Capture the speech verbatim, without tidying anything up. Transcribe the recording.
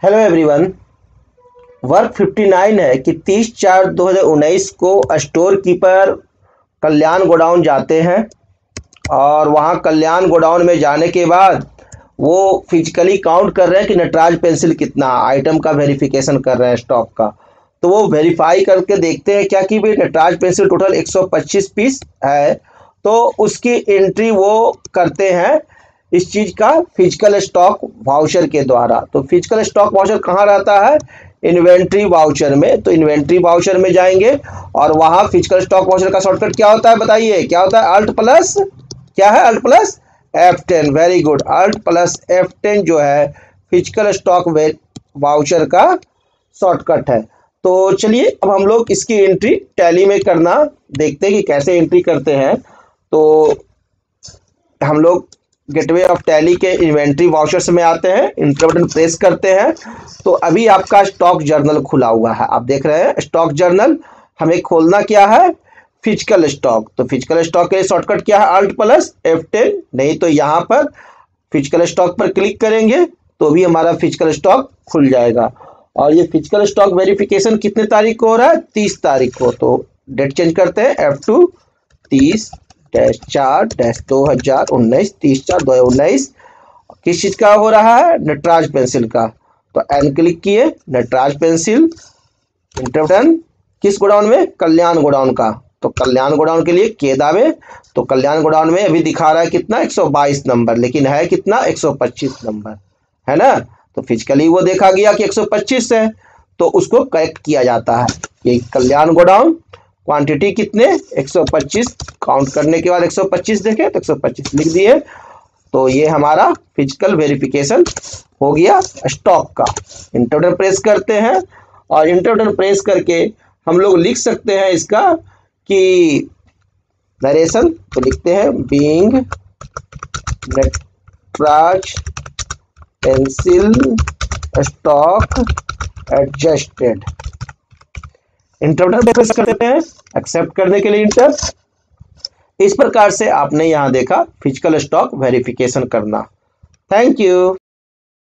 Hello everyone. Work fifty nine है कि तीस चार दो हज़ार उन्नीस को स्टोर कीपर कल्याण गोडाउन जाते हैं और वहाँ कल्याण गोडाउन में जाने के बाद वो फिजिकली काउंट कर रहे हैं कि नटराज पेंसिल कितना आइटम का वेरिफिकेशन कर रहे हैं स्टॉक का। तो वो वेरीफाई करके देखते हैं क्या कि भाई नटराज पेंसिल टोटल एक सौ पच्चीस पीस है, तो उसकी एंट्री वो करते हैं इस चीज़ का फिजिकल स्टॉक वाउचर के द्वारा। तो फिजिकल स्टॉक वाउचर कहाँ रहता है? इन्वेंट्री वाउचर में। तो इन्वेंट्री वाउचर में जाएंगे और वहाँ फिजिकल स्टॉक वाउचर का शॉर्टकट क्या होता है बताइए? क्या होता है? अल्ट प्लस क्या है? Alt plus F ten. Very good. Alt plus F ten जो है फिजिकल स्टॉक वाउचर का शॉर्टकट है। तो चलिए अब हम लोग इसकी एंट्री टैली में करना देखते हैं कि कैसे एंट्री करते हैं। तो हम लोग गेटवे ऑफ टैली के इन्वेंट्री वाउचर्स में आते हैं, इंटर बटन प्रेस करते हैं। तो अभी आपका स्टॉक जर्नल खुला हुआ है, आप देख रहे हैं स्टॉक जर्नल। हमें खोलना क्या है? Physical stock. तो फिजिकल स्टॉक के शॉर्टकट क्या है? Alt plus F ten. नहीं तो यहाँ पर फिजिकल स्टॉक पर क्लिक करेंगे तो भी हमारा फिजिकल स्टॉक खुल जाएगा। और ये फिजिकल स्टॉक वेरिफिकेशन कितने तारीख को हो रहा है? तीस तारीख को। तो डेट चेंज करते हैं, एफ टू तीस डैश चार डैश दो हजार उन्नीस तीस चार दो हजार उन्नीस। किस चीज का हो रहा है? नटराज पेंसिल का। तो एन क्लिक किए, नटराज पेंसिल इंटर बटन किस गोडाउन में? कल्याण गोडाउन का। तो कल्याण गोडाउन के लिए के दावे। तो कल्याण गोडाउन में अभी दिखा रहा है कितना? एक सौ बाईस नंबर, लेकिन है कितना? एक सौ पच्चीस नंबर है ना। तो फिजिकली वो देखा गया कि एक सौ पच्चीस है, तो उसको करेक्ट किया जाता है। ये कल्याण गोडाउन, क्वांटिटी कितने? एक सौ पच्चीस। काउंट करने के बाद एक सौ पच्चीस देखे तो एक सौ पच्चीस लिख दिए। तो ये हमारा फिजिकल वेरिफिकेशन हो गया स्टॉक का। इंटर बटन प्रेस करते हैं और इंटर बटन प्रेस करके हम लोग लिख सकते हैं इसका कि नरेशन। तो लिखते हैं being Nataraj pencil stock adjusted. Enter button press करते हैं एक्सेप्ट करने के लिए इंटर। इस प्रकार से आपने यहां देखा फिजिकल स्टॉक वेरिफिकेशन करना। Thank you.